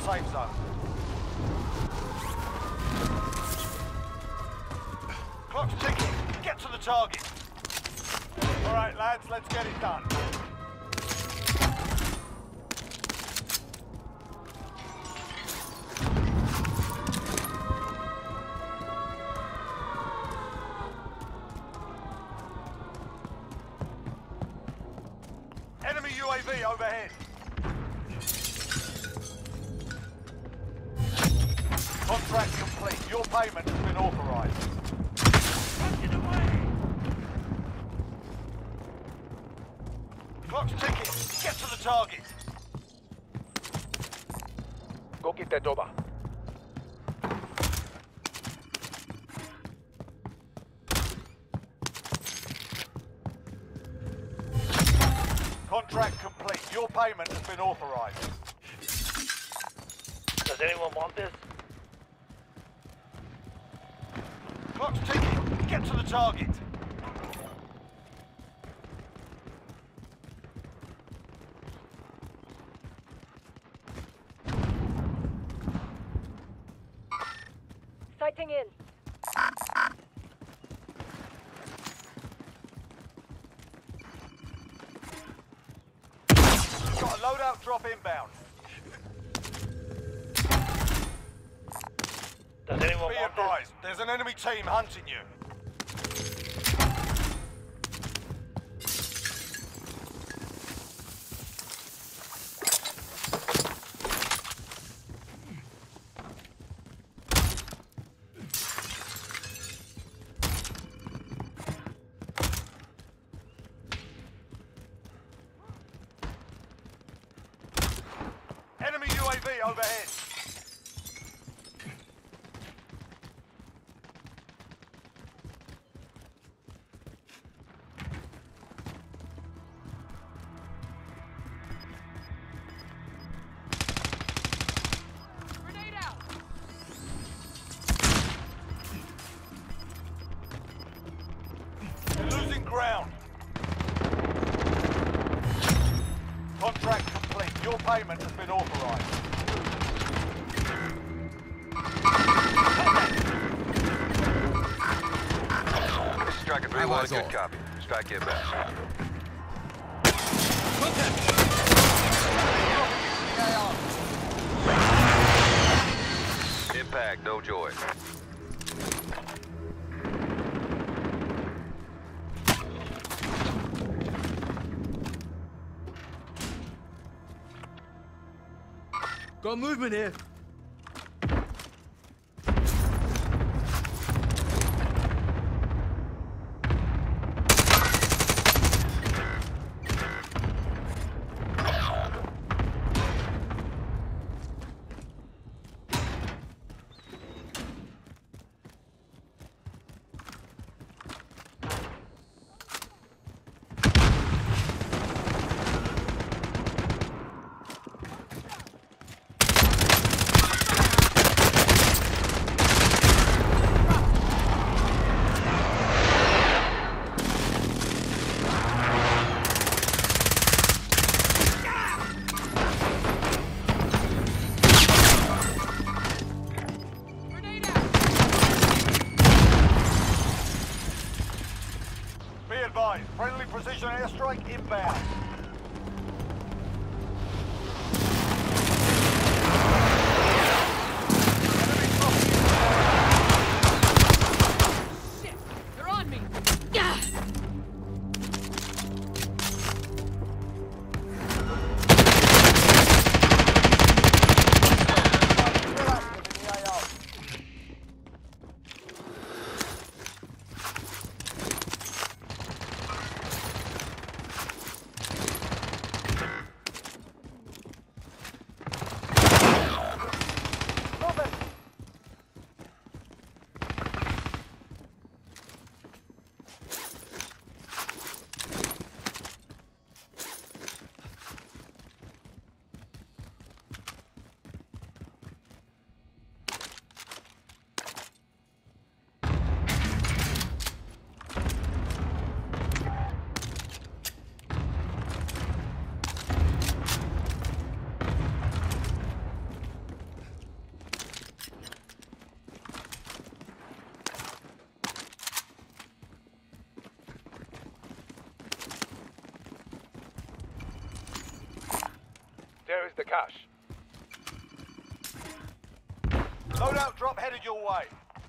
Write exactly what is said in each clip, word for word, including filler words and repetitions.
safe zone. Clock's ticking. Get to the target. All right, lads, let's get it done. Enemy U A V overhead. Contract complete. Your payment has been authorized. Get away! Clock's ticking. Get to the target. Go get that over. Contract complete. Your payment has been authorized. Does anyone want this? Clock's ticking. Get to the target. Sighting in. Got a loadout drop inbound. Does anyone Be want advised, there's an enemy team hunting you. Enemy U A V overhead. Grenade out! You're losing ground. Contract complete. Your payment has been authorized. This is Striker three one, good copy. Strike inbound. Impact, no joy. Got movement here. Where's the cash? Loadout drop headed your way.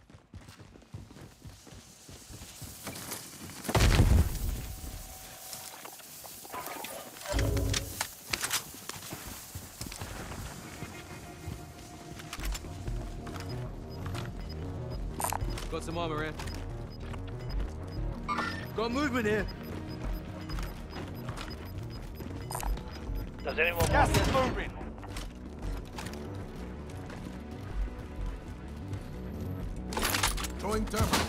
Got some armor here. Got movement here. Does anyone Gas want is this? moving. Throwing thermite.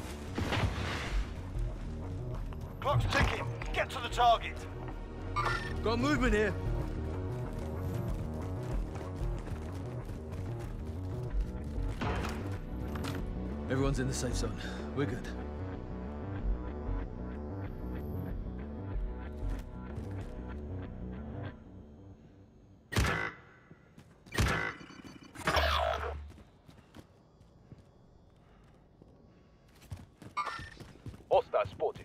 Clock's ticking. Get to the target. Got movement here. Everyone's in the safe zone. We're good. Hostile spotted.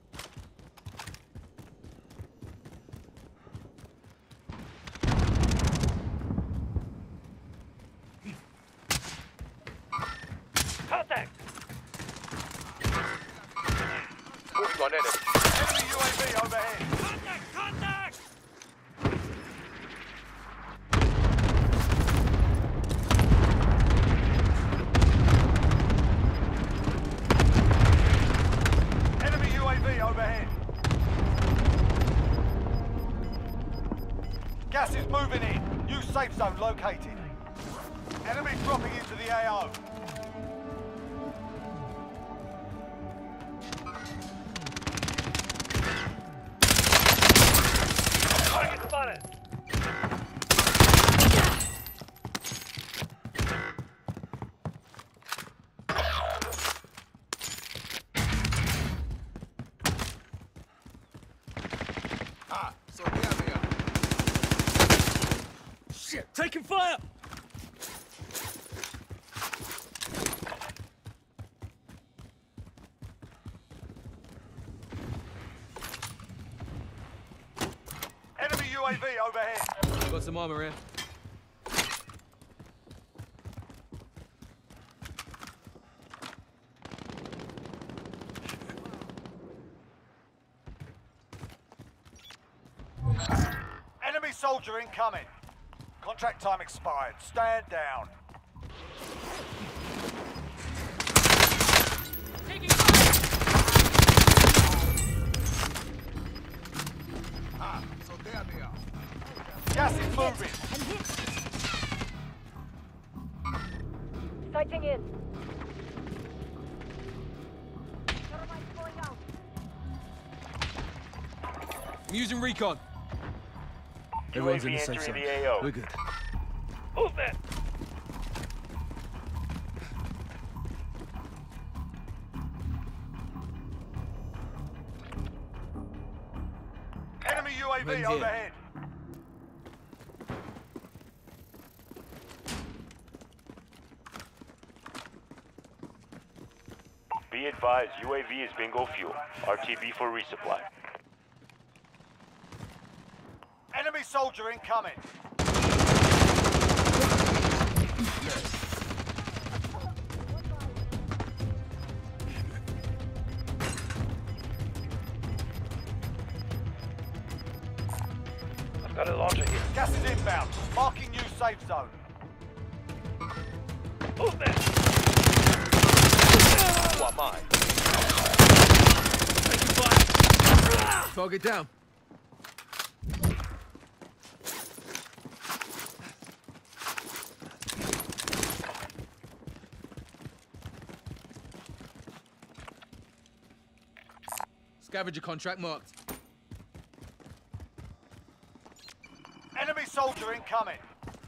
Contact! Moving on enemy. Enemy U A V overhead. Contact! Contact! Enemy U A V overhead. Gas is moving in. New safe zone located. Enemy dropping into the A O. Target spotted! Ah, so there they are. Shit, taking fire! Enemy U A V overhead. Got some armor here. Enemy soldier incoming. Contract time expired. Stand down. Taking fire! Ah, so there they are. Gas is moving. I'm hit. Sighting in. Thermite going out. I'm using recon. Everyone's in the safe zone. We're good. Movement! Enemy U A V Men's here. overhead. Be advised, U A V is bingo fuel. R T B for resupply. Enemy soldier incoming. I've got a launcher here. Gas is inbound. Marking new safe zone. Movement! What mine? Taking fire! Target down. Scavenger contract marked. Enemy soldier incoming.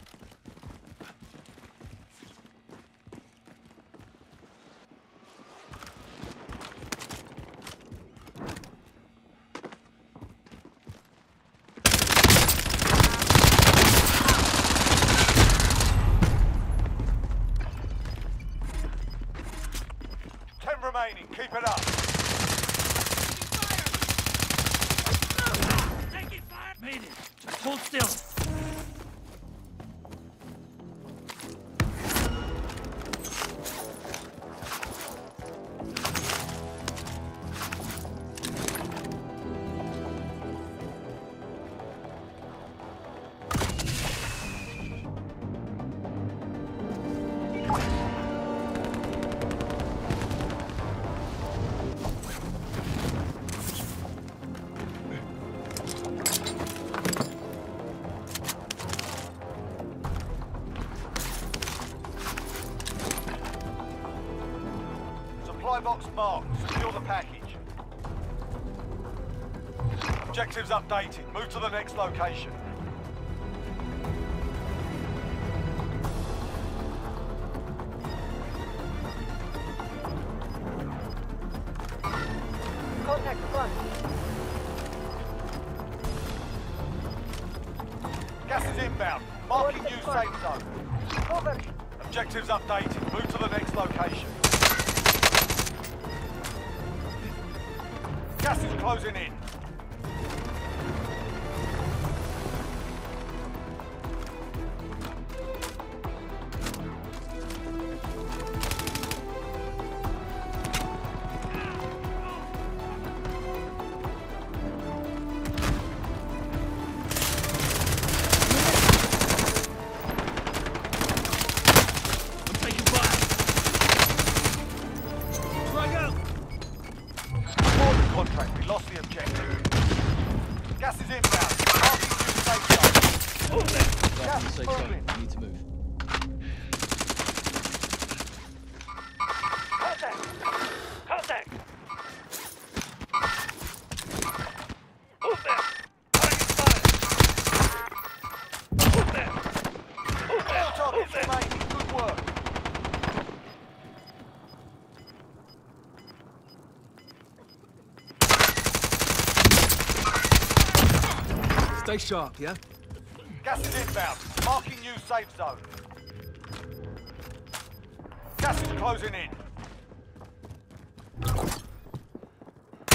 Ten remaining. Keep it up. Taking fire! Made it. Just hold still. Supply box marked. Secure the package. Objectives updated. Move to the next location. Contact front. Gas is inbound. Marking new safe zone. Over. Objectives updated. Move to the next location. Gas is closing in. Contract, we lost the objective. Gas is inbound. Marking new safe zone. Right, in the safe zone. moving. You need to move. Contact! Contact! Move there! Target spotted! Move there! Move there! All targets Move there! remaining. Good work. Stay sharp, yeah? Gas is inbound. Marking new safe zone. Gas is closing in.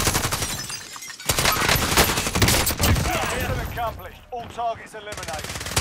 Mission accomplished. All targets eliminated.